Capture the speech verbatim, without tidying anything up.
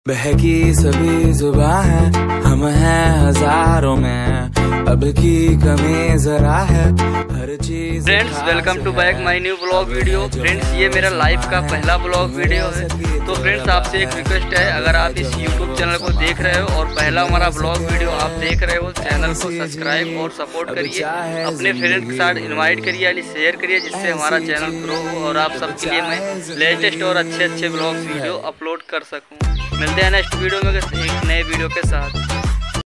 बहकी सभी जुबां है, हम हैं हजारों में, अब की कमी जरा है हर चीज। Friends welcome to back my new blog video. Friends ये मेरा लाइफ का पहला ब्लॉग वीडियो है। तो फ्रेंड्स आपसे एक रिक्वेस्ट है, अगर आप इस यूट्यूब चैनल को देख रहे हो और पहला हमारा ब्लॉग वीडियो आप देख रहे हो, चैनल को सब्सक्राइब और सपोर्ट करिए, अपने फ्रेंड के साथ इन्वाइट करिए यानी शेयर करिए, जिससे हमारा चैनल ग्रो हो और आप सबके लिए मैं लेटेस्ट और अच्छे अच्छे ब्लॉग वीडियो अपलोड कर सकूँ। मिलते हैं नेक्स्ट वीडियो में एक नए वीडियो के साथ।